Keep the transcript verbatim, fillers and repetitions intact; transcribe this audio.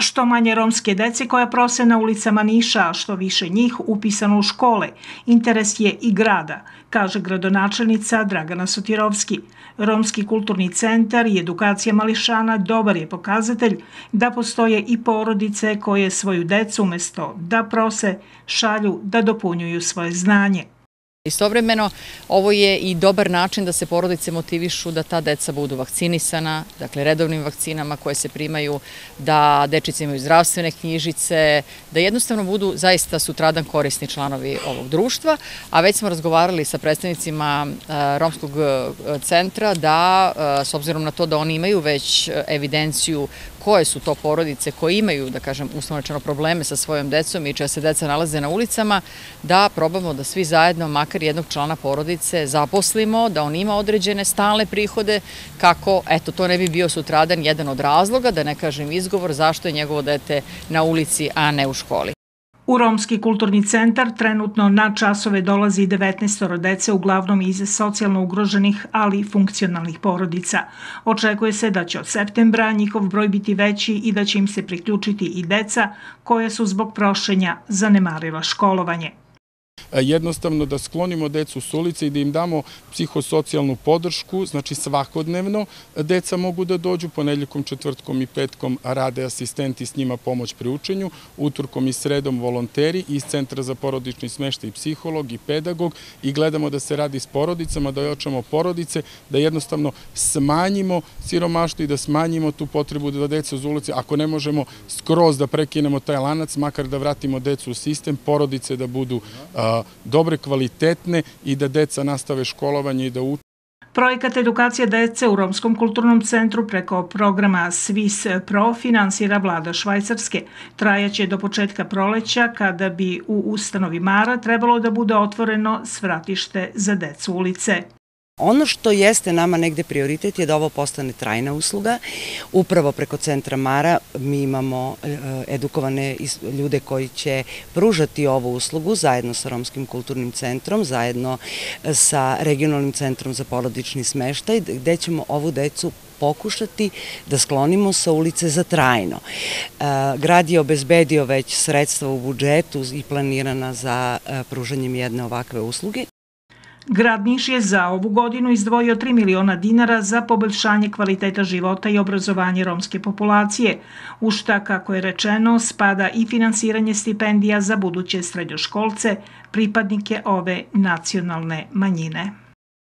Što manje romske dece koja prose na ulicama Niša, a što više njih upisano u škole, interes je i grada, kaže gradonačelnica Dragana Sotirovski. Romski kulturni centar i edukacija mališana dobar je pokazatelj da postoje i porodice koje svoju decu umesto da prose šalju da dopunjuju svoje znanje. Istovremeno, ovo je i dobar način da se porodice motivišu da ta deca budu vakcinisana, dakle redovnim vakcinama koje se primaju, da dečice imaju zdravstvene knjižice, da jednostavno budu zaista sutradan korisni članovi ovog društva, a već smo razgovarali sa predstavnicima Romskog centra da, s obzirom na to da oni imaju već evidenciju koje su to porodice koje imaju, da kažem, uslovno rečeno probleme sa svojom decom i čija se deca nalaze na ulicama, da probamo da svi zajedno, makar jednog člana porodice, zaposlimo, da on ima određene stalne prihode, kako, eto, to ne bi bio sutradan jedan od razloga, da ne kažem izgovor, zašto je njegovo dete na ulici, a ne u školi. U Romski kulturni centar trenutno na časove dolazi devetnaest dece, uglavnom iz socijalno ugroženih, ali i funkcionalnih porodica. Očekuje se da će od septembra njihov broj biti veći i da će im se priključiti i deca koja su zbog prošenja zanemarila školovanje. Jednostavno da sklonimo decu s ulice i da im damo psihosocijalnu podršku, znači svakodnevno deca mogu da dođu, ponedeljkom, četvrtkom i petkom rade asistenti, s njima pomoć pri učenju, utorkom i sredom volonteri iz Centra za porodični smeštaj i psiholog i pedagog i gledamo da se radi s porodicama, da ojačamo porodice, da jednostavno smanjimo siromaštvo i da smanjimo tu potrebu da deca uz ulice, ako ne možemo skroz da prekinemo taj lanac, makar da vratimo decu u sistem, porodice da budu dobre, kvalitetne i da deca nastave školovanje i da uče. Projekat edukacija dece u Romskom kulturnom centru preko programa Swiss Pro finansira vlada Švajcarske. Trajaće do početka proleća kada bi u ustanovi Mara trebalo da bude otvoreno svratište za decu ulice. Ono što jeste nama negde prioritet je da ovo postane trajna usluga. Upravo preko centra Mara mi imamo edukovane ljude koji će pružati ovu uslugu zajedno sa Romskim kulturnim centrom, zajedno sa regionalnim centrom za porodični smeštaj, gde ćemo ovu decu pokušati da sklonimo sa ulice za trajno. Grad je obezbedio već sredstva u budžetu i planirana za pružanjem jedne ovakve usluge. Grad Niš je za ovu godinu izdvojio tri miliona dinara za poboljšanje kvaliteta života i obrazovanje romske populacije, u šta, kako je rečeno, spada i finansiranje stipendija za buduće srednjoškolce, pripadnike ove nacionalne manjine.